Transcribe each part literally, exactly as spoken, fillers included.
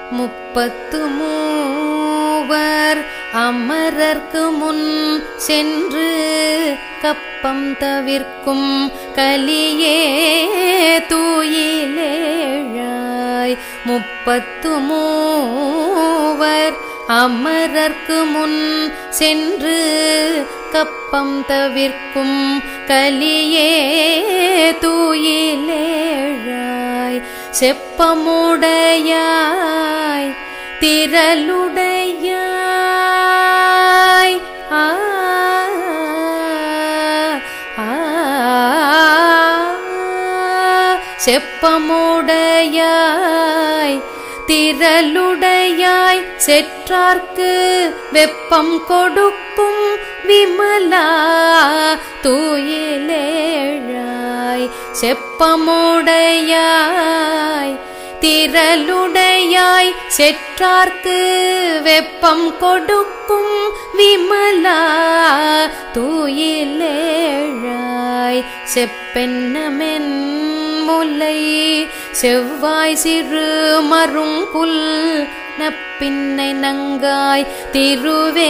முப்பத்து மூவர் அமரர்க்கு முன் சென்று கப்பம் தவிர்க்கும் கலியே தூயிலேழாய். முப்பத்து மூவர் அமரர்க்கு முன் சென்று கப்பம் தவிர்க்கும் கலியே தூயிலேழாய். செப்பமுடையாய் திரளுடையாய் ஆ செப்பமுடையாய் திரளுடையாய் செற்றார்க்கு வெப்பம் கொடுக்கும் விமலா தூயிலேழாய். செப்பமுடையாய் திரளுடையாய் செற்றார்க்கு வெப்பம் கொடுக்கும் விமலா தூயிலேழாய். செப்பென்னமென் முல்லை செவ்வாய் சிறு மருங்குல் நப்பின்னை நங்காய் திருவே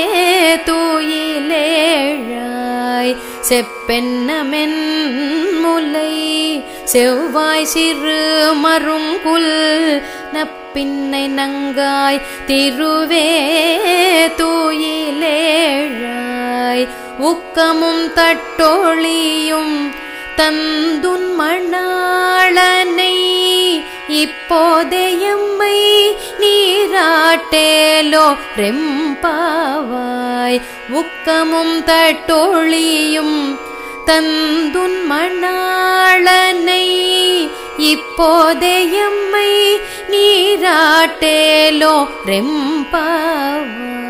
தூயிலேழாய். செப்பென்னமென் முல்லை செவ்வாய் சிறு மருங்குல் நப்பின்னை நங்காய் திருவே தூயிலேழாய். உக்கமும் தட்டொழியும் தந்துன் மணாளனை இப்போதையம்மை நீராட்டேலோ ரெம்பாவாய். உக்கமும் தட்டொழியும் தந்துன் மணாளனை இப்போதையம்மை நீராட்டேலோ ரெம்பாவாய்.